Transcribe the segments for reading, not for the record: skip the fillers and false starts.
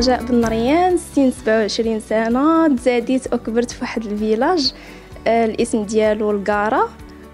رجاء بن ريان، سن 27 سنه، تزاديت وكبرت في واحد الفيلاج الاسم ديالو القاره،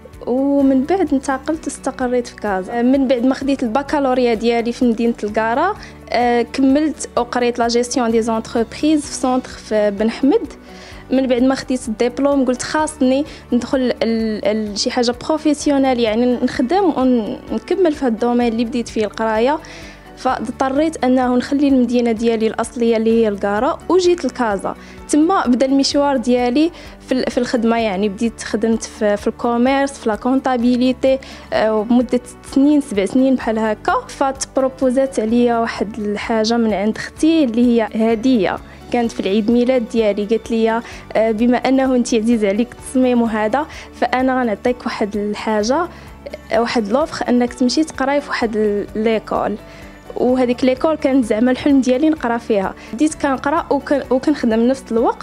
ومن بعد انتقلت واستقريت في كازا. من بعد ما خديت البكالوريا ديالي في مدينه القاره كملت وقريت لا جيستيون دي زونتربريز في سونتر في بن حمد. من بعد ما خديت الدبلوم قلت خاصني ندخل شي حاجه بروفيسيونيل، يعني نخدم ونكمل في هذا الدومين اللي بديت فيه القرايه. فاضطريت انه نخلي المدينه ديالي الاصليه اللي هي القاره وجيت لكازا. تما بدا المشوار ديالي في الخدمه، يعني بديت خدمت في الكوميرس، في لا كونطابيليتي مده 7 سنين بحال هكا. فتبروبوزات عليا واحد الحاجه من عند اختي اللي هي هديه، كانت في العيد ميلاد ديالي. قالت لي بما انه انت عزيز عليك التصميم وهذا، فانا غنعطيك واحد الحاجه، واحد لوفر انك تمشي تقراي في واحد ليكول. وهذيك ليكول كانت زعما الحلم ديالي نقرا فيها. بديت كنقرا وكنخدم نفس الوقت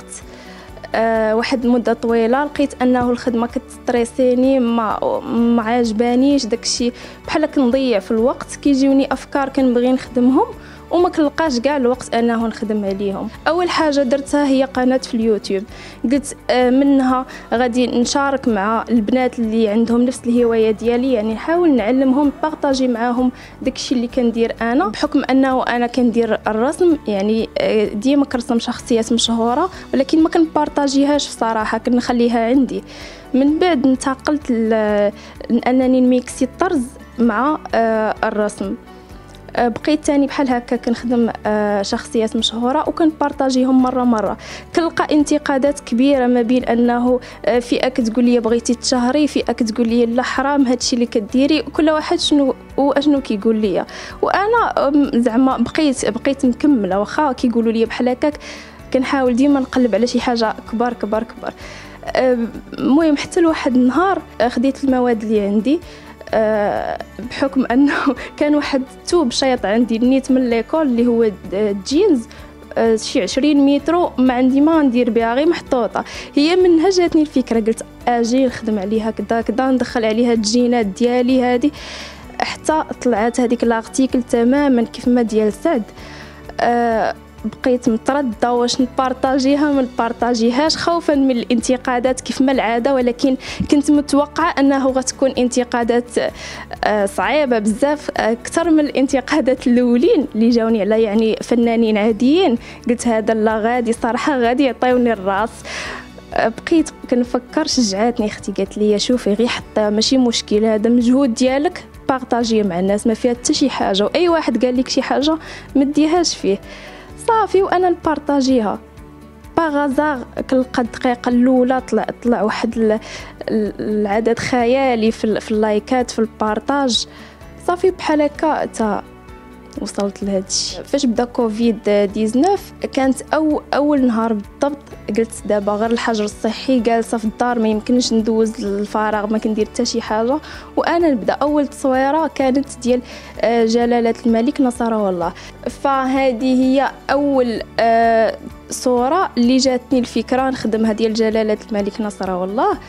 واحد المده طويله. لقيت انه الخدمه كتستريسيني، ما عاجبانيش داكشي، بحال كنضيع في الوقت، كيجيوني افكار كنبغي نخدمهم وما كنلقاش كاع الوقت انه نخدم عليهم. اول حاجه درتها هي قناه في اليوتيوب. قلت منها غادي نشارك مع البنات اللي عندهم نفس الهوايه ديالي، يعني نحاول نعلمهم، بارطاجي معاهم داكشي اللي كندير انا. بحكم انه انا كندير الرسم، يعني ديما كنرسم شخصيات مشهوره، ولكن ما كنبارطاجيهاش بصراحه، كنخليها عندي. من بعد انتقلت لانني نميكسي الطرز مع الرسم. بقيت تاني بحال هكا كنخدم شخصيات مشهوره وكنبارطاجيهم مره. كنلقى انتقادات كبيره، ما بين انه فئه كتقول لي بغيتي تشهري، فئه كتقول لي لا حرام هادشي اللي كديري، وكل واحد شنو كيقول لي. وانا زعما بقيت مكمله، واخا كيقولوا لي بحال هكاك كنحاول ديما نقلب على شي حاجه كبار. المهم حتى لواحد النهار خديت المواد اللي عندي، بحكم انه كان واحد الثوب شيط عندي نيت من ليكول اللي هو جينز شي 20 متر، ما عندي ما ندير بها، غير محطوطه. هي منها جاتني الفكره، قلت اجي نخدم عليها كذا ندخل عليها الجينات ديالي هذه، حتى طلعت هذيك لارتيكل تماما كيف ما ديال سعد. بقيت متردده واش نبارطاجيها ما نبارطاجيهاش، خوفا من الانتقادات كيف ما العاده، ولكن كنت متوقعه انه غتكون انتقادات صعيبه بزاف، اكثر من الانتقادات الاولين اللي جاوني على يعني فنانين عاديين. قلت هذا لا غادي صراحه غادي يعطيوني الراس. بقيت كنفكر، شجعتني اختي قالت لي شوفي غير حطيها، ماشي مشكل، هذا مجهود ديالك بارطاجيه مع الناس، ما فيها حتى شي حاجه، واي واحد قال لك شي حاجه ما ديهاش فيه صافي وانا نبارطاجيها. باغازار كنلقى الدقيقه الاولى طلع واحد العدد خيالي في اللايكات في البارطاج، صافي بحال هكا وصلت لهذا الشيء. فاش بدا كوفيد 19 كانت اول نهار بالضبط قلت دابا غير الحجر الصحي، جالسه في الدار ما يمكنش ندوز الفراغ، ما كندير حتى شي حاجه. وانا نبدا اول تصويره كانت ديال جلاله الملك نصره الله. فهذه هي اول صوره اللي جاتني الفكره نخدمها ديال جلاله الملك نصره الله.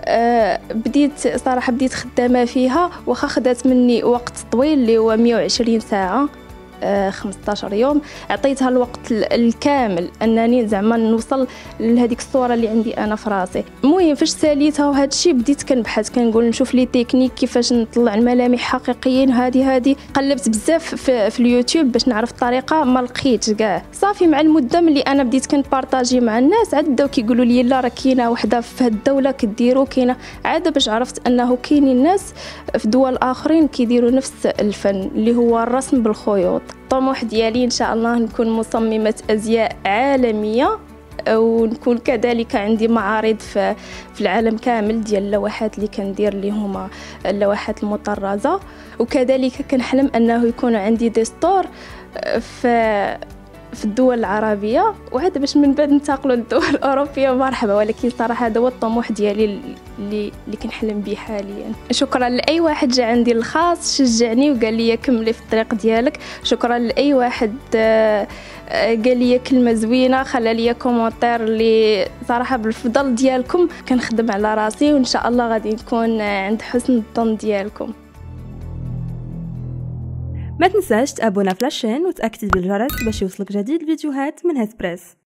بديت خدامه فيها، واخا خدات مني وقت طويل اللي هو 120 ساعه 15 يوم. عطيتها الوقت الكامل انني زعما نوصل لهذيك الصوره اللي عندي انا في راسي. المهم فاش ساليتها وهذا الشيء بديت كنبحث، كنقول نشوف لي تكنيك كيفاش نطلع الملامح حقيقيين. هذه قلبت بزاف في اليوتيوب باش نعرف الطريقه، ما لقيتش كاع. صافي مع المده ملي انا بديت كنبارطاجي مع الناس، عاد بداو كيقولوا لي لا راه كاينه وحده في هذه الدوله كديروا، كاينه عاد باش عرفت انه كاينين ناس في دول اخرين كيديروا نفس الفن اللي هو الرسم بالخيوط. الطموح ديالي ان شاء الله نكون مصممه ازياء عالميه، ونكون كذلك عندي معارض في العالم كامل ديال اللوحات اللي كندير اللي هما اللوحات المطرزه. وكذلك كنحلم انه يكون عندي دي ستور في الدول العربيه، وعاد باش من بعد ننتقلوا للدول الاوروبيه مرحبا. ولكن صراحه هذا هو الطموح ديالي اللي كنحلم به حاليا. شكرا لاي واحد جا عندي الخاص شجعني وقال لي كملي في الطريق ديالك. شكرا لاي واحد قال لي كلمه زوينه، خلى لي كومونتير اللي صراحه بالفضل ديالكم كنخدم على راسي، وان شاء الله غادي نكون عند حسن الظن ديالكم. ما تنساش تابونا في لاشين وتاكد بالجرس باش يوصلك جديد الفيديوهات من هيث بريس.